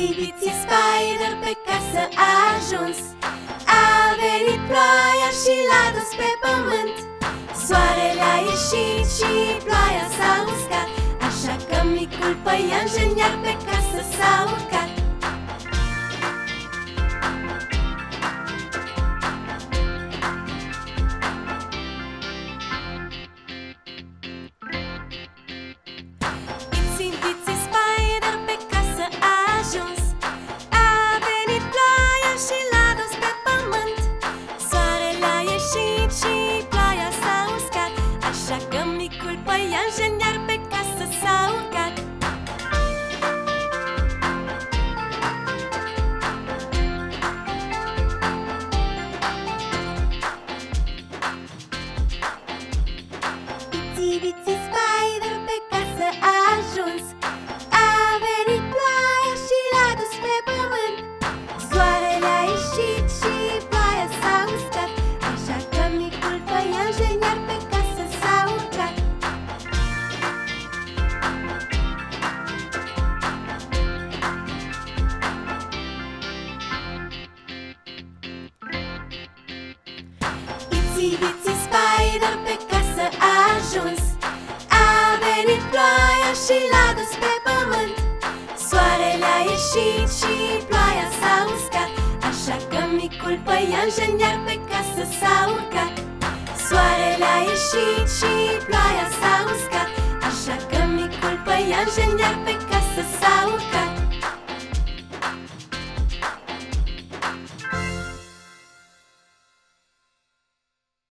Itsy Spider pe casă a ajuns. A venit ploaia și l-a dus pe pământ. Soarele a ieșit și ploaia s-a uscat, așa că micul păianjen iar pe casă s-a urcat. Itsy Spider pe casă a ajuns. A venit ploaia și l-a dus pe pământ. Soarele a ieșit și ploaia s-a uscat, așa că micul păianjen iar pe casă s-a urcat. Itsy Spider pe casă a ajuns. A venit ploaia și l-a dus pe pământ. Soarele a ieșit și ploaia s-a uscat, așa că micul păianjen iar pe casă s-a urcat. Itsy Spider pe casă a ajuns. A venit ploaia și l-a dus pe pământ. Soarele a ieșit și ploaia s-a uscat, așa că micul păianjen iar pe casă s-a urcat. Soarele a ieșit și ploaia s-a uscat, așa că micul păianjen iar pe